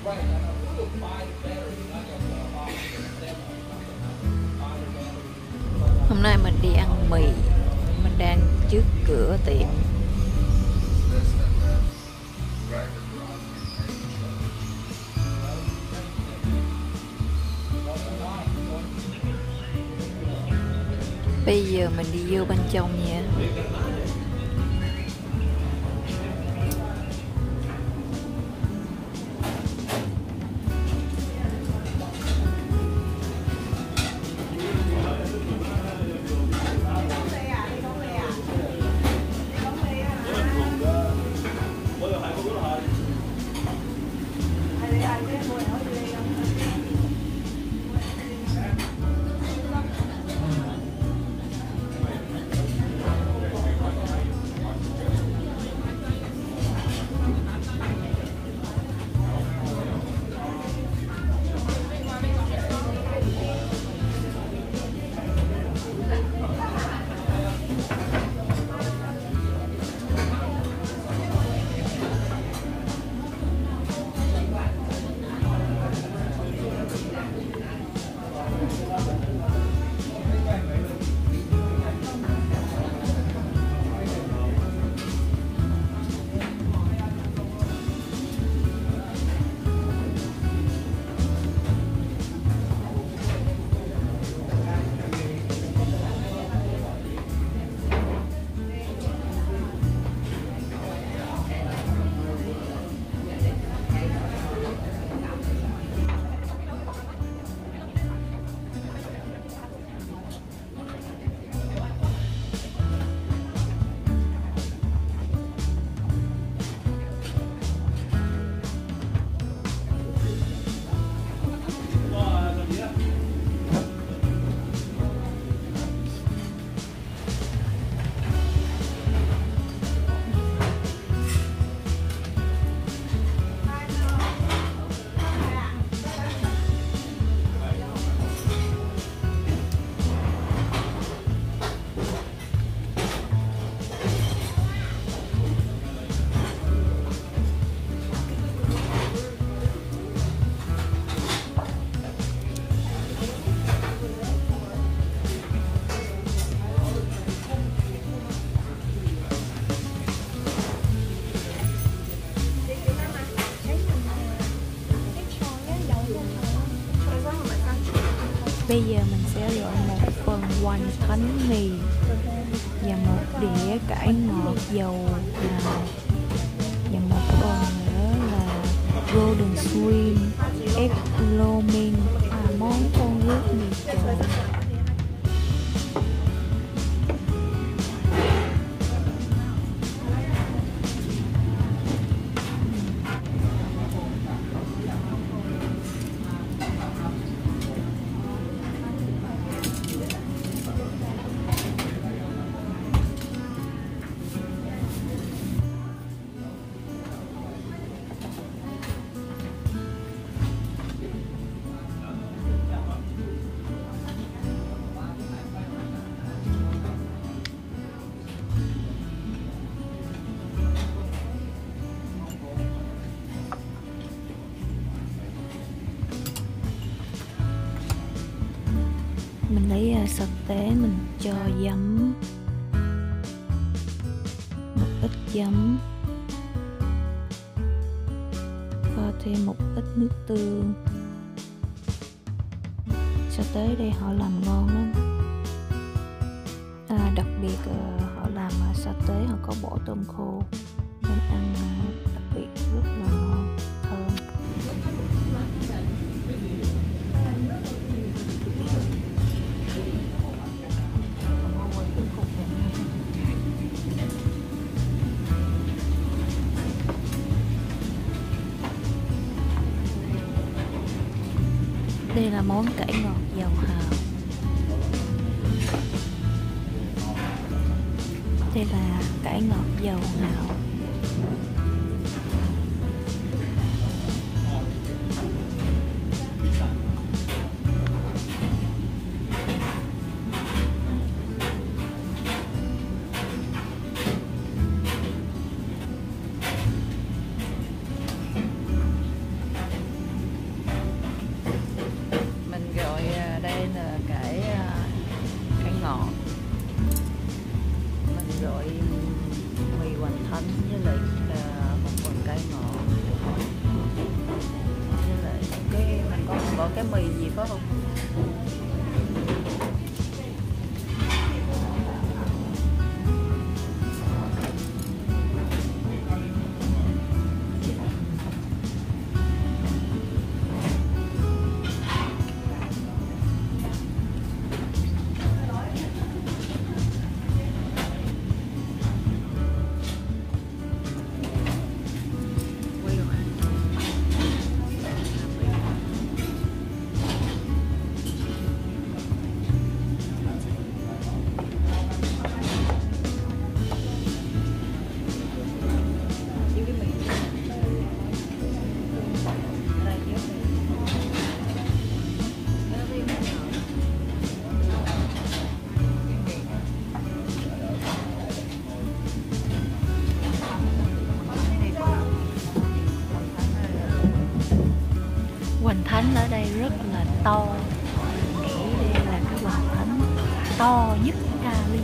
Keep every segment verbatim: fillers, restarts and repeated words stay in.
Hôm nay mình đi ăn mì, mình đang trước cửa tiệm. Bây giờ mình đi vô bên trong nha. Bây giờ mình sẽ gọi một phần hoành thánh mì và một đĩa cải ngọt dầu hào và một phần nữa là golden shrimp egg lo mein, món con nước mì trộn. Mình lấy uh, sạch tế mình cho giấm, một ít giấm, pha thêm một ít nước tương. Sa tế đây họ làm ngon lắm, à, đặc biệt uh, họ làm uh, sa tế họ có bỏ tôm khô nên ăn uh, đặc biệt rất là ngon, thơm. Đây là món cải ngọt dầu hào. Đây là cải ngọt dầu hào. cái mì gì phải không? Hoành thánh ở đây rất là to, nghĩ đây là cái hoành thánh to nhất Cali.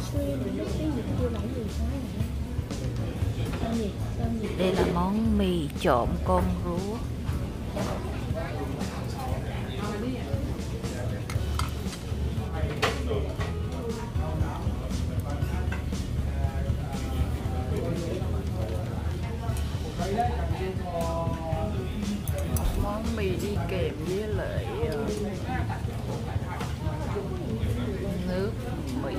Đây là món mì trộn con rúa. Món mì đi kèm với lại nước mì.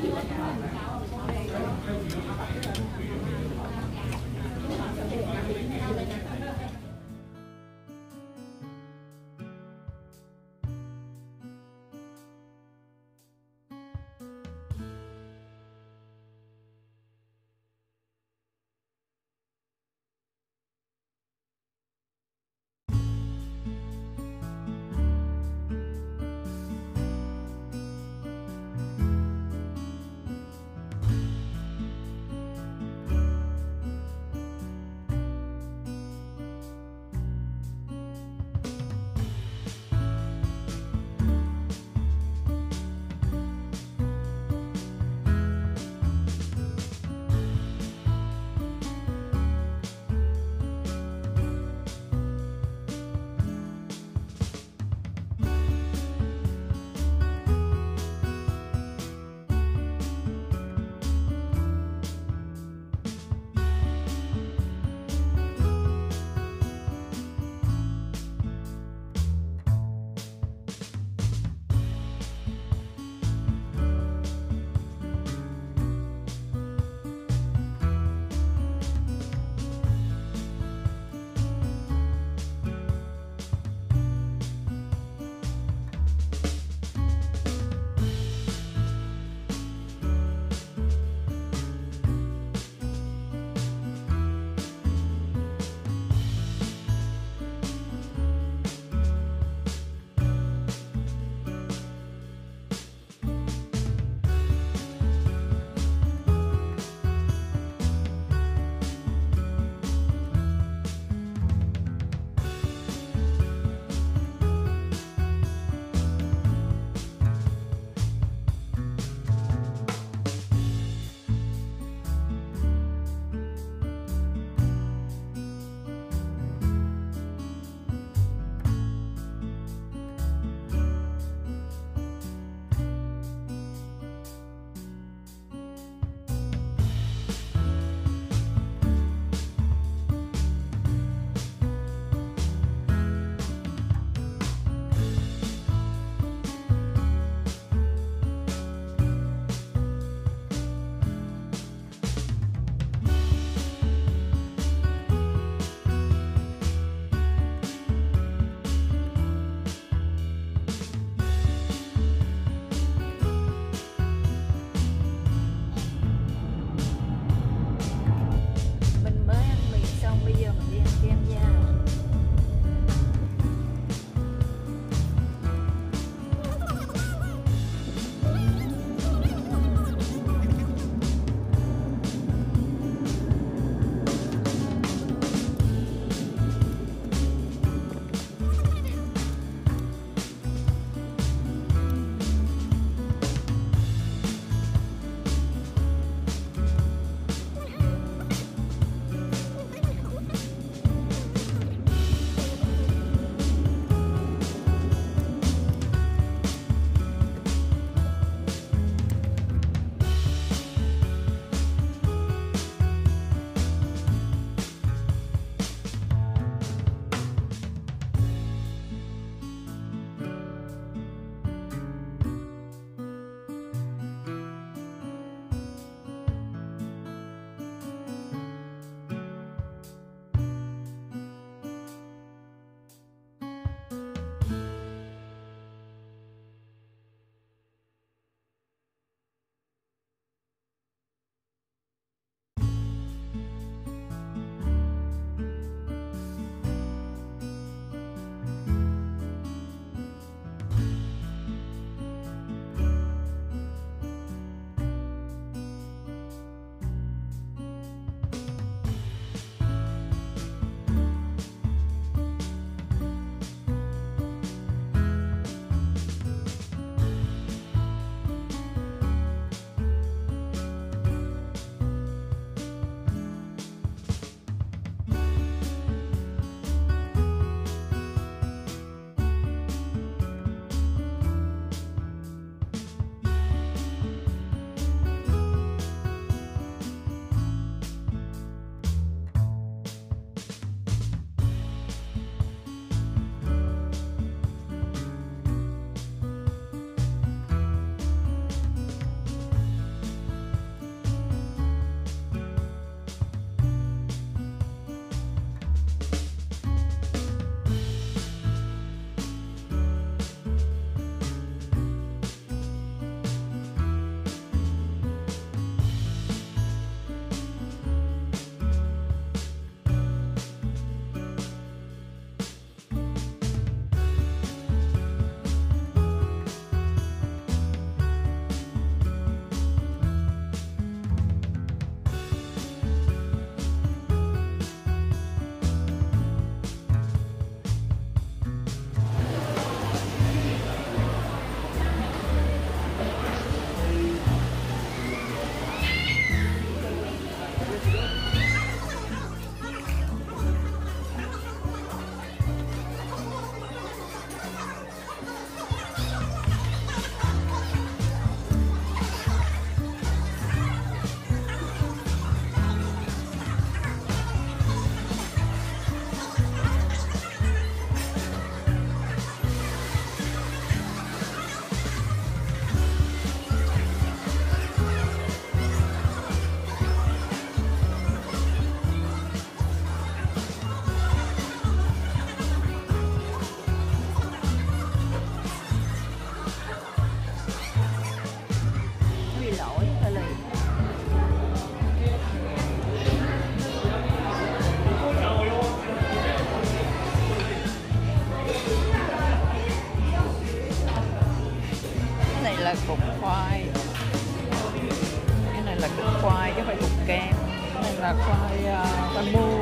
là cục khoai, cái này là cục khoai chứ không phải cục kem. Cái này là khoai uh, khoai mu.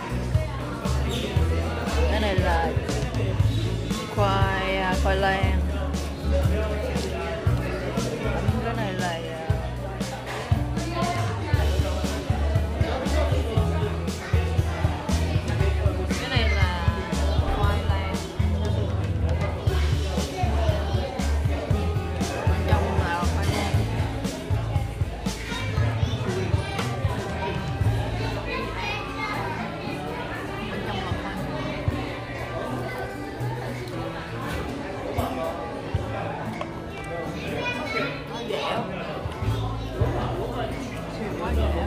Cái này là khoai uh, khoai lang. Cái này là cái này là khoai lang. Bên trong là khoai lang. Bên trong là khoai. Nó dẻo. Quá dẻo.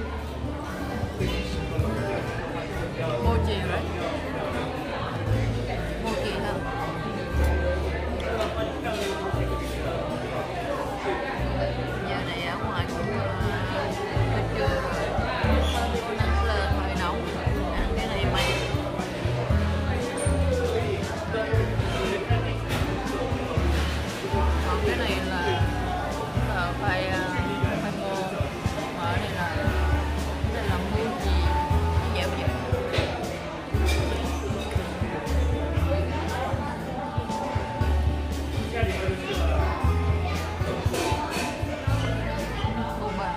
Mochi right? Mochi ha. Giờ này ở ngoài cũng buổi trưa rồi, nắng lên hơi nóng, ăn cái này mát. Còn cái này là là khoai khoai môn, mà ở đây là đây là mochi, dẻo dẻo. Boba.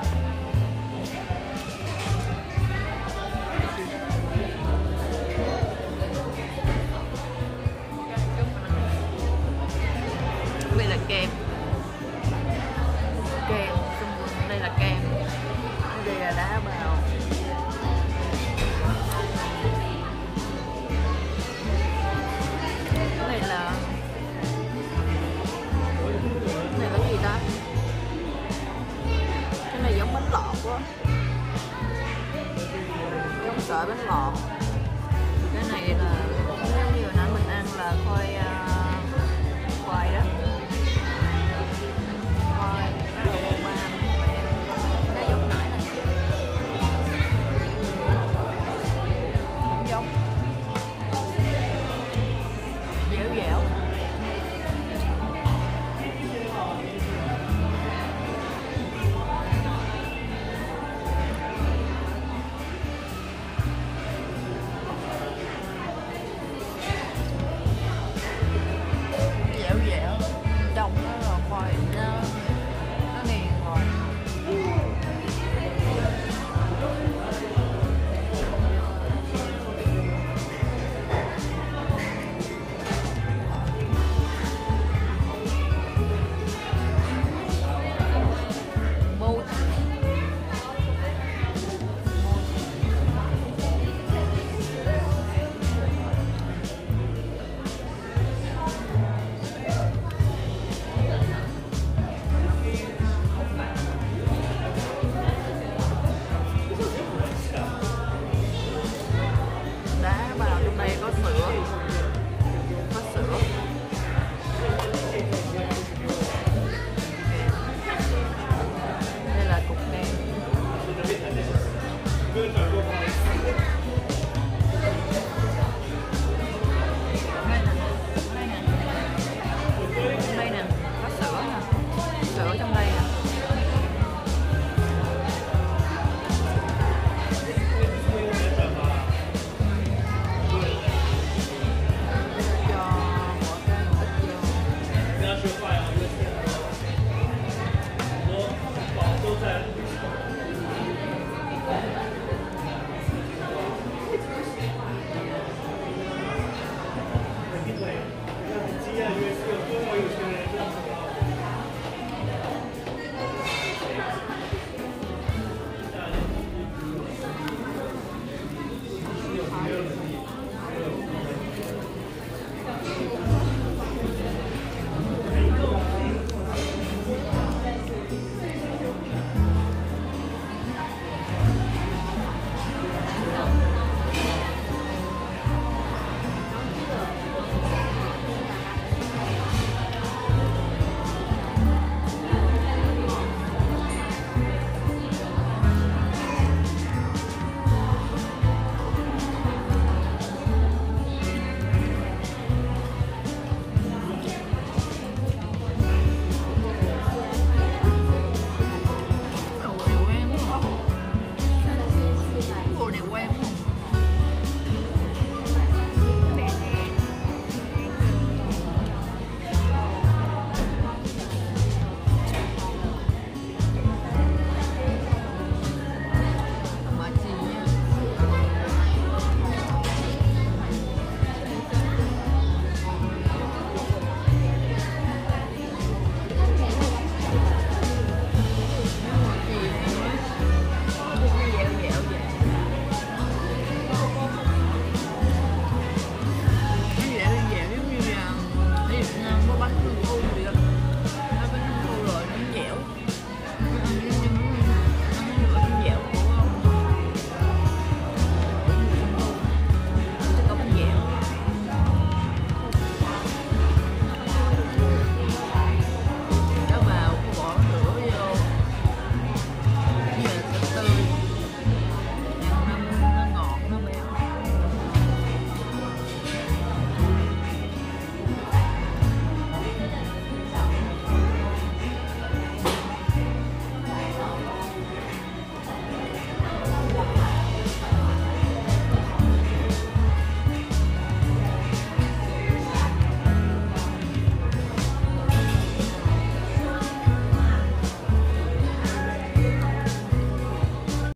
Đây là kem. Kem, xung quanh đây là kem. Đây là đá bào. Cái này là cái này là cái gì ta? Cái này giống bánh lọt quá, giống sợi bánh lọt. Cái này là giống như hồi nãy mình ăn là khoai uh, khoai đó, khoai đó là boba. Cái giống nãy này cũng giống dẻo dẻo. Dẻo dẻo, trong nó là khoai, nó nó nghiền rồi. Mochi. Đá vào trong đây có sữa, có sữa. Đây là cục kem. Đây nè, đây nè, đây nè, có sữa nè, sữa trong